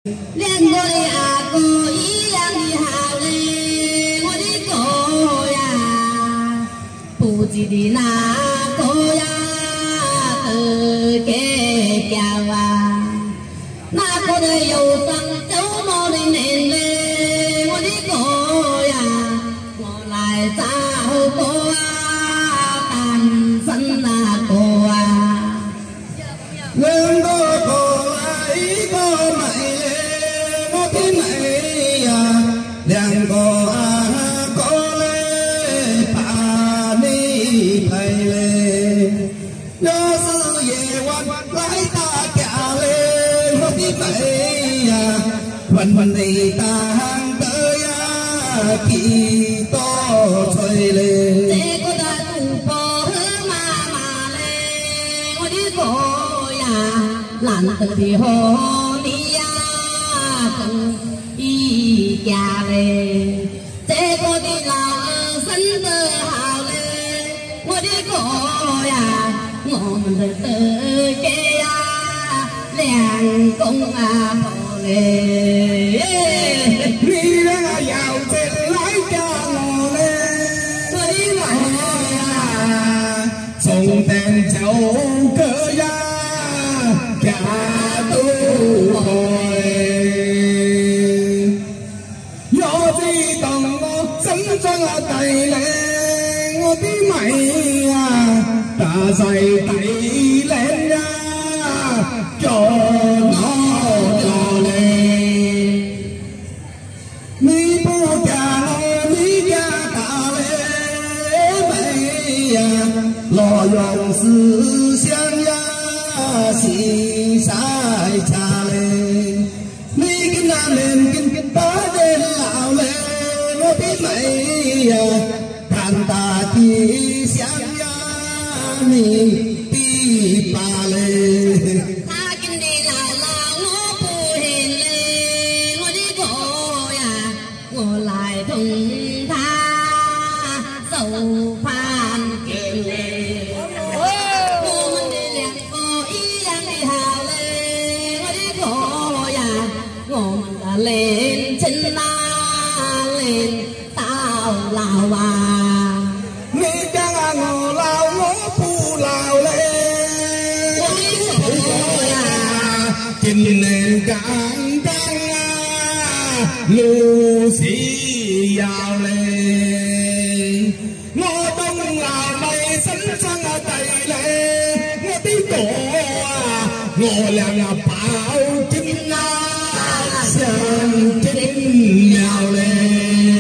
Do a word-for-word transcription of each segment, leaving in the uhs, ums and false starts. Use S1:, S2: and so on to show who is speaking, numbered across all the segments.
S1: 连我的阿哥一样的好嘞，我的哥呀，不记得那个呀的给叫啊，那个的有生周末的年嘞，我的哥呀，我来找哥啊，单身那个啊，
S2: 两个哥来一个买。两个阿哥嘞，把你陪嘞。要是夜晚来打架嘞，我的妹呀，混混的当得呀，几多吹嘞。
S1: 这个的主播和妈妈嘞，我的哥呀，难得的和你呀，跟。一家嘞，这个的老二生得好嘞，我的哥呀，我们的德给呀，两公啊好嘞。
S2: 你那要进来嫁我嘞，
S1: 对
S2: 呀，从天就个呀，嫁都好。真啊大咧，我啲米啊，大細大靚呀，做我做你，你不嫁我，你嫁大咧米呀，羅用思想呀，是晒茶咧，你跟那年跟把的老咧。我的妹呀，看大地想呀你的爸嘞。
S1: 他跟你姥姥我不认嘞，我的哥呀，我来同他走盘结嘞。我们的两个一样的好嘞，我的哥呀，我们的恋情呐。到老啊！
S2: 你讲啊，我老我不老嘞。
S1: 我的哥呀，
S2: 今年刚刚啊，路是要嘞。我東南咪身上啊地嘞，我啲哥啊，我俩呀包金啊，相金要嘞。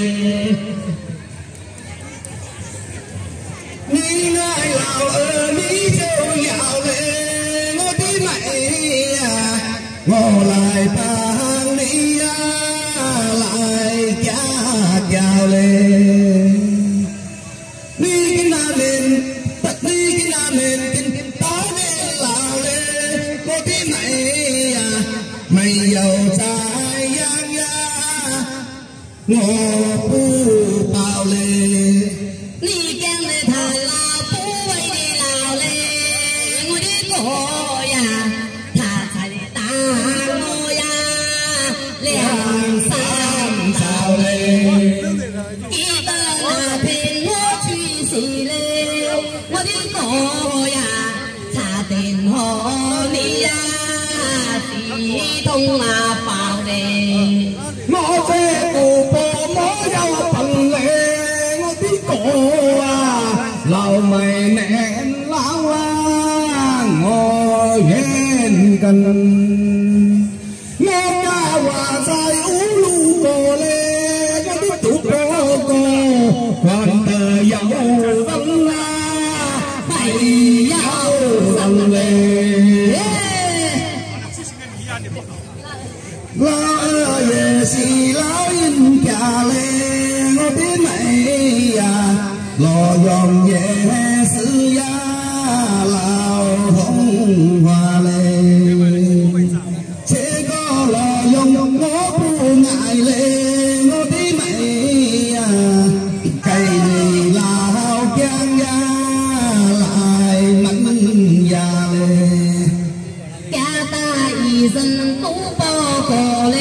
S2: 你愛老二你就要嘞，我的妹呀，我來幫你呀，來嫁嫁嘞。你跟那年，你跟那年把年老嘞，我的妹呀，沒有這樣呀，我不保嘞。
S1: 你講的太老，不為你老嘞，我的哥呀，他才的打我呀，兩三招嘞。記得那天我去世嘞，我的哥呀，差點和你呀，刺痛那爆嘞。
S2: 我這個婆婆有笨嘞。哥啊，老咪年老啊，我願跟。我家話在烏魯過咧，我啲獨哥哥還得有分啊，係有分咧。老二也是老人家咧，我啲妹呀。羅用也是呀，老紅花嘞。這個羅用我不愛嘞，我的妹呀，計你老姜呀，來問呀嘞。
S1: 家大醫生都報過嘞。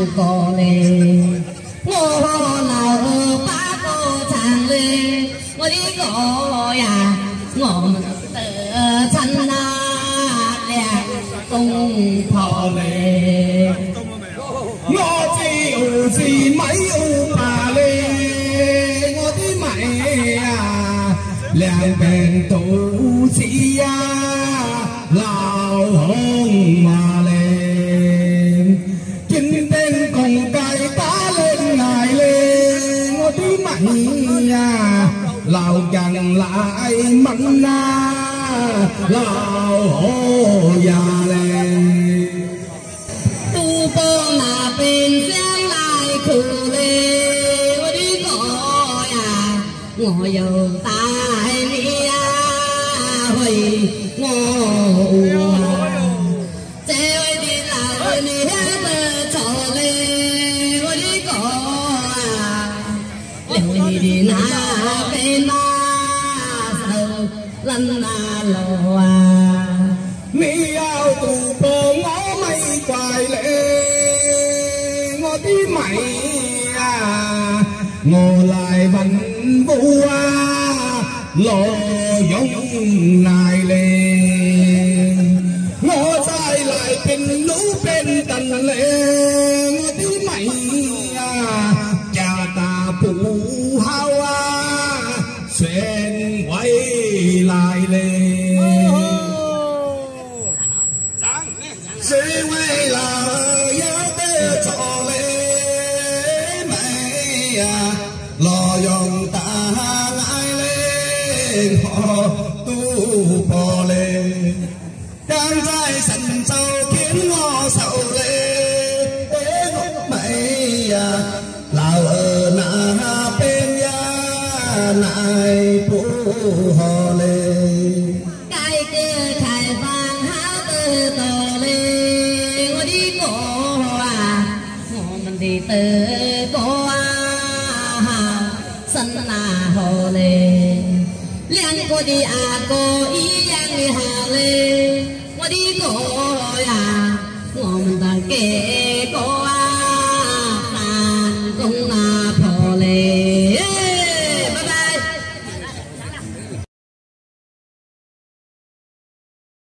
S1: 個咧，我留八個長咧，我的個呀，我們的親啊兩公婆咧，
S2: 我就是沒有爸咧，我的妹呀，兩邊都是呀老紅媽咧。lao gần lại mặn na lao hổ già lên
S1: tu bơ là bên giang lại khử lê ở đi gọi à ngồi dầu tai mi à hồi ngồi treo đi là bên đi hết trò lê ở đi gọi à đi đi na bên na sầu lần na lò à
S2: mi ao tù bơ ngó mây quài lệ ngó tí mày à ngô lại vẫn vua lò giống nài lên ngó dài lại bên lũ bên tần lệ ngó tí mày à cha ta phụ hao à xuyên quay lại lên sẽ quay lại nhớ bê cho lên mày à lo dòng ta ngại lên họ tu bò lên đang trai sẵn sâu khiến ngó sầu lên để ngốc mày à lao ở na bên ya này phụ họ lên
S1: cái kia khai vàng háo từ tổ lên ngồi đi cổ à ngồi mình đi từ cổ à sân là hồ lên liên cô đi à cô ý giang đi hà lên ngồi đi cổ à ngồi mình ta kể